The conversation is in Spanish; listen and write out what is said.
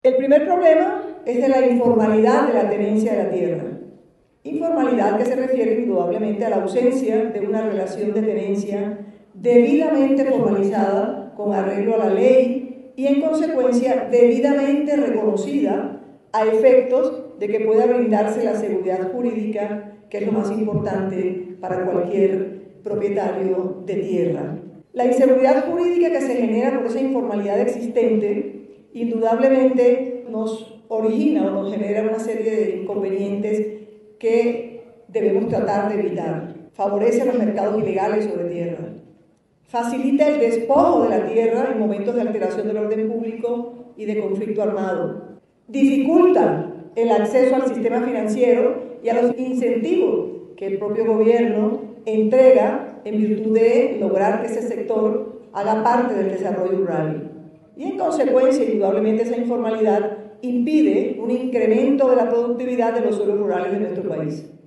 El primer problema es de la informalidad de la tenencia de la tierra. Informalidad que se refiere indudablemente a la ausencia de una relación de tenencia debidamente formalizada con arreglo a la ley y en consecuencia debidamente reconocida a efectos de que pueda brindarse la seguridad jurídica, que es lo más importante para cualquier propietario de tierra. La inseguridad jurídica que se genera por esa informalidad existente indudablemente nos origina o nos genera una serie de inconvenientes que debemos tratar de evitar. Favorece los mercados ilegales sobre tierra, facilita el despojo de la tierra en momentos de alteración del orden público y de conflicto armado, dificulta el acceso al sistema financiero y a los incentivos que el propio gobierno entrega en virtud de lograr que ese sector haga parte del desarrollo rural. Y en consecuencia, indudablemente, esa informalidad impide un incremento de la productividad de los suelos rurales de nuestro país.